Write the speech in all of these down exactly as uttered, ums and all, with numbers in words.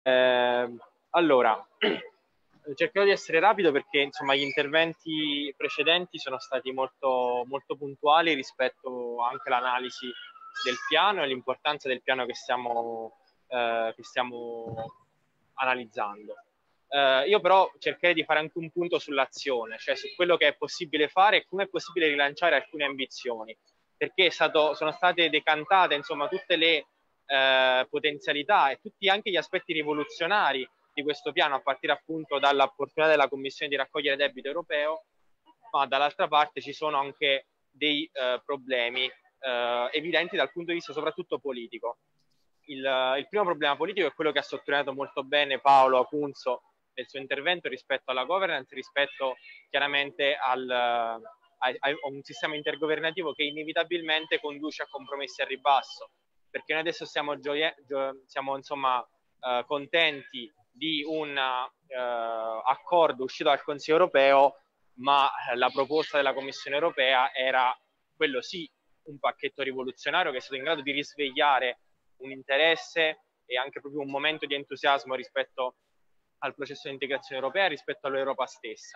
Eh, allora, cercherò di essere rapido perché insomma gli interventi precedenti sono stati molto, molto puntuali rispetto anche all'analisi del piano e l'importanza del piano che stiamo, eh, che stiamo analizzando. Eh, io però cercherei di fare anche un punto sull'azione, cioè su quello che è possibile fare e come è possibile rilanciare alcune ambizioni, perché è stato, sono state decantate insomma tutte le eh, potenzialità e tutti anche gli aspetti rivoluzionari di questo piano, a partire appunto dall'opportunità della Commissione di raccogliere debito europeo, ma dall'altra parte ci sono anche dei eh, problemi eh, evidenti dal punto di vista soprattutto politico. Il, il primo problema politico è quello che ha sottolineato molto bene Paolo Acunzo nel suo intervento rispetto alla governance, rispetto chiaramente al, a, a un sistema intergovernativo che inevitabilmente conduce a compromessi a ribasso, perché noi adesso siamo, gioie, gio, siamo insomma eh, contenti di un eh, accordo uscito dal Consiglio europeo, ma la proposta della Commissione europea era quello sì un pacchetto rivoluzionario che è stato in grado di risvegliare un interesse e anche proprio un momento di entusiasmo rispetto al processo di integrazione europea, rispetto all'Europa stessa,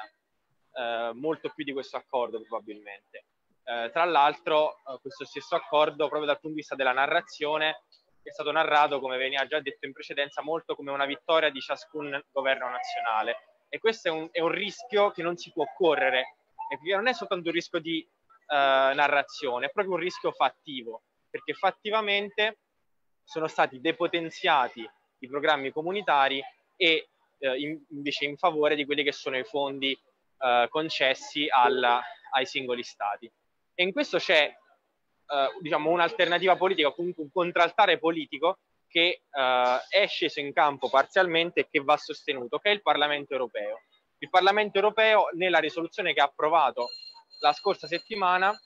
eh, molto più di questo accordo probabilmente. Eh, tra l'altro eh, questo stesso accordo, proprio dal punto di vista della narrazione, è stato narrato, come veniva già detto in precedenza, molto come una vittoria di ciascun governo nazionale. E questo è un, è un rischio che non si può correre, e che non è soltanto un rischio di eh, narrazione, è proprio un rischio fattivo, perché fattivamente sono stati depotenziati i programmi comunitari e eh, in, invece in favore di quelli che sono i fondi eh, concessi alla, ai singoli stati. E in questo c'è eh, diciamo un'alternativa politica, comunque un contraltare politico che eh, è sceso in campo parzialmente e che va sostenuto, che è il Parlamento europeo. Il Parlamento europeo, nella risoluzione che ha approvato la scorsa settimana,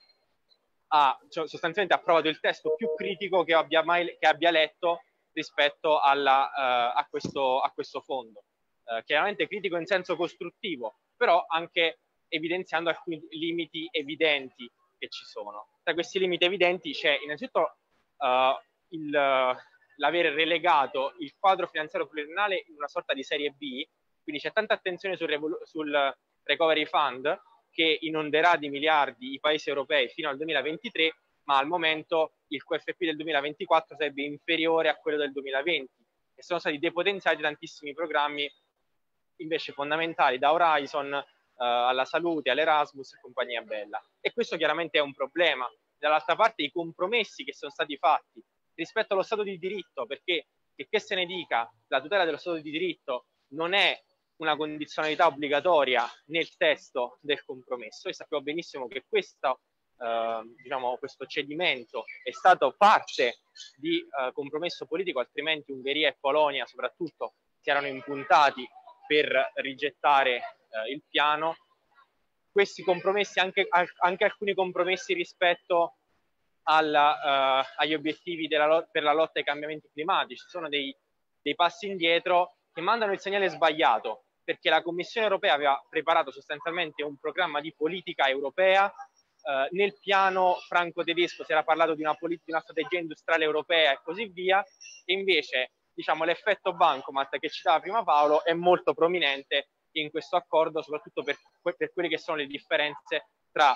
ha cioè, sostanzialmente approvato il testo più critico che abbia, mai, che abbia letto rispetto alla, uh, a, questo, a questo fondo. Uh, chiaramente critico in senso costruttivo, però anche evidenziando alcuni limiti evidenti che ci sono. Tra questi limiti evidenti c'è innanzitutto uh, il, l'aver relegato il quadro finanziario pluriennale in una sorta di serie B, quindi c'è tanta attenzione sul, sul Recovery Fund, che inonderà di miliardi i paesi europei fino al duemilaventitré, ma al momento il Q F P del duemilaventiquattro sarebbe inferiore a quello del duemilaventi e sono stati depotenziati tantissimi programmi invece fondamentali, da Horizon eh, alla salute, all'Erasmus e compagnia bella. E questo chiaramente è un problema. Dall'altra parte i compromessi che sono stati fatti rispetto allo Stato di diritto, perché che, che se ne dica, la tutela dello Stato di diritto non è una condizionalità obbligatoria nel testo del compromesso, e sappiamo benissimo che questo, eh, diciamo, questo cedimento è stato parte di eh, compromesso politico, altrimenti Ungheria e Polonia soprattutto si erano impuntati per rigettare eh, il piano. Questi compromessi, anche, anche alcuni compromessi rispetto alla, uh, agli obiettivi della, per la lotta ai cambiamenti climatici, sono dei, dei passi indietro che mandano il segnale sbagliato, perché la Commissione europea aveva preparato sostanzialmente un programma di politica europea. Uh, nel piano franco-tedesco si era parlato di una, di una strategia industriale europea e così via, e invece diciamo, l'effetto bancomat che citava prima Paolo è molto prominente in questo accordo, soprattutto per, per quelle che sono le differenze tra,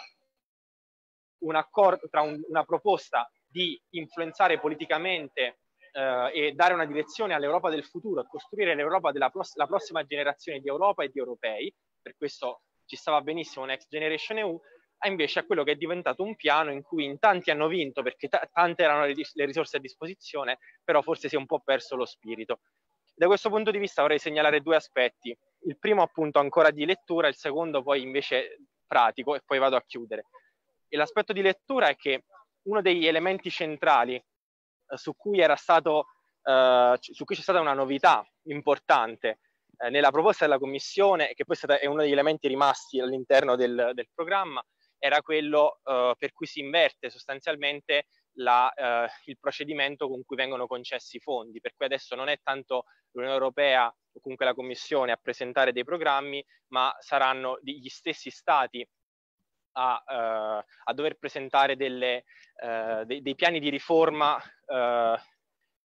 un accordo, tra un, una proposta di influenzare politicamente eh, e dare una direzione all'Europa del futuro e costruire l'Europa della pross- la prossima generazione di Europa e di europei, per questo ci stava benissimo Next Generation E U, a invece a quello che è diventato un piano in cui in tanti hanno vinto perché t- tante erano le, le risorse a disposizione, però forse si è un po' perso lo spirito. Da questo punto di vista vorrei segnalare due aspetti. Il primo appunto ancora di lettura, il secondo poi invece pratico, e poi vado a chiudere. E l'aspetto di lettura è che uno degli elementi centrali eh, su cui era stato eh, su cui c'è stata una novità importante eh, nella proposta della Commissione, e che poi è, stata, è uno degli elementi rimasti all'interno del, del programma, era quello eh, per cui si inverte sostanzialmente la, eh, il procedimento con cui vengono concessi i fondi, per cui adesso non è tanto l'Unione Europea o comunque la Commissione a presentare dei programmi, ma saranno gli stessi stati a, eh, a dover presentare delle, eh, dei, dei piani di riforma eh,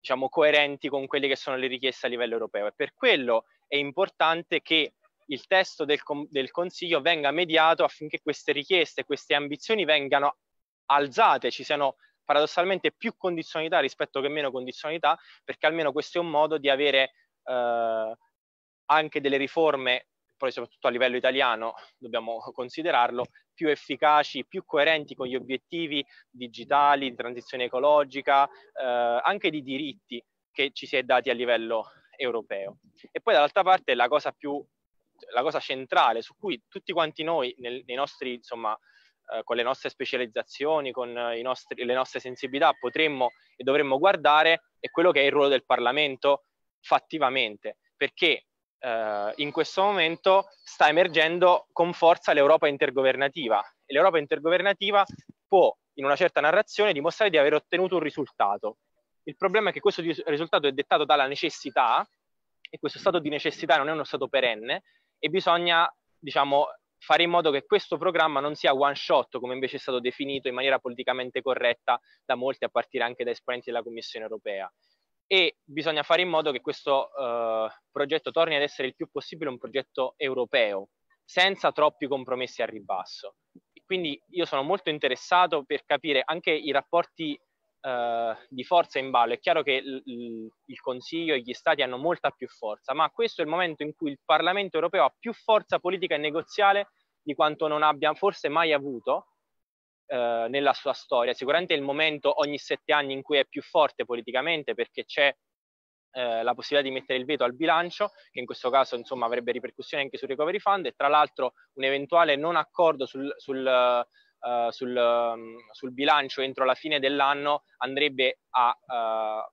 diciamo, coerenti con quelle che sono le richieste a livello europeo. E per quello è importante che il testo del, del Consiglio venga mediato affinché queste richieste, queste ambizioni vengano alzate, ci siano paradossalmente più condizionalità rispetto che meno condizionalità, perché almeno questo è un modo di avere eh, anche delle riforme, poi soprattutto a livello italiano dobbiamo considerarlo, più efficaci, più coerenti con gli obiettivi digitali, di transizione ecologica, eh, anche di diritti che ci si è dati a livello europeo. E poi dall'altra parte la cosa più, la cosa centrale su cui tutti quanti noi nel, nei nostri, insomma, eh, con le nostre specializzazioni, con i nostri, le nostre sensibilità potremmo e dovremmo guardare è quello che è il ruolo del Parlamento fattivamente, perché Uh, in questo momento sta emergendo con forza l'Europa intergovernativa e l'Europa intergovernativa può in una certa narrazione dimostrare di aver ottenuto un risultato. Il problema è che questo risultato è dettato dalla necessità e questo stato di necessità non è uno stato perenne e bisogna, diciamo, fare in modo che questo programma non sia one shot come invece è stato definito in maniera politicamente corretta da molti, a partire anche da esponenti della Commissione europea. E bisogna fare in modo che questo uh, progetto torni ad essere il più possibile un progetto europeo, senza troppi compromessi al ribasso. Quindi io sono molto interessato per capire anche i rapporti uh, di forza in ballo. È chiaro che il Consiglio e gli Stati hanno molta più forza, ma questo è il momento in cui il Parlamento europeo ha più forza politica e negoziale di quanto non abbia forse mai avuto Uh, nella sua storia. Sicuramente è il momento ogni sette anni in cui è più forte politicamente, perché c'è uh, la possibilità di mettere il veto al bilancio, che in questo caso insomma avrebbe ripercussioni anche sul recovery fund, e tra l'altro un eventuale non accordo sul, sul, uh, sul, um, sul bilancio entro la fine dell'anno andrebbe a, a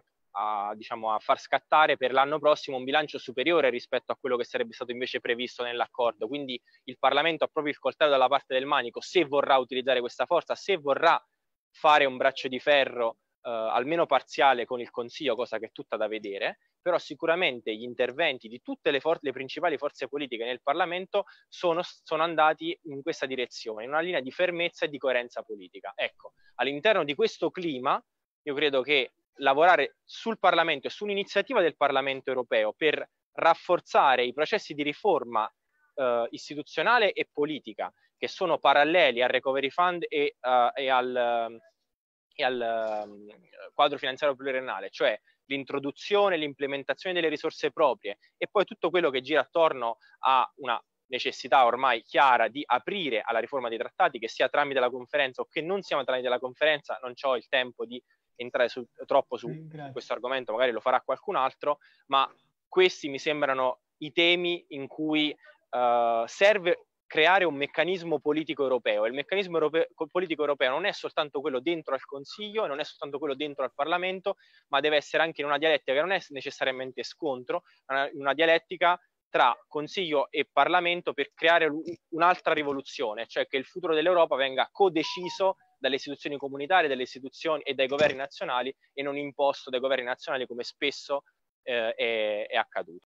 A, diciamo, a far scattare per l'anno prossimo un bilancio superiore rispetto a quello che sarebbe stato invece previsto nell'accordo. Quindi il Parlamento ha proprio il coltello dalla parte del manico se vorrà utilizzare questa forza, se vorrà fare un braccio di ferro eh, almeno parziale con il Consiglio, cosa che è tutta da vedere, però sicuramente gli interventi di tutte le, le principali forze politiche nel Parlamento sono, sono andati in questa direzione, in una linea di fermezza e di coerenza politica. Ecco, all'interno di questo clima io credo che lavorare sul Parlamento e su un'iniziativa del Parlamento europeo per rafforzare i processi di riforma eh, istituzionale e politica che sono paralleli al Recovery Fund e, uh, e al, e al um, quadro finanziario pluriennale, cioè l'introduzione e l'implementazione delle risorse proprie e poi tutto quello che gira attorno a una necessità ormai chiara di aprire alla riforma dei trattati, che sia tramite la conferenza o che non sia tramite la conferenza. Non ho il tempo di entrare su, troppo su Grazie. questo argomento, magari lo farà qualcun altro, ma questi mi sembrano i temi in cui uh, serve creare un meccanismo politico europeo. Il meccanismo europeo, politico europeo non è soltanto quello dentro al Consiglio, non è soltanto quello dentro al Parlamento, ma deve essere anche in una dialettica che non è necessariamente scontro, una, una dialettica tra Consiglio e Parlamento per creare un'altra rivoluzione, cioè che il futuro dell'Europa venga codeciso dalle istituzioni comunitarie, dalle istituzioni e dai governi nazionali e non imposto dai governi nazionali come spesso eh, è, è accaduto.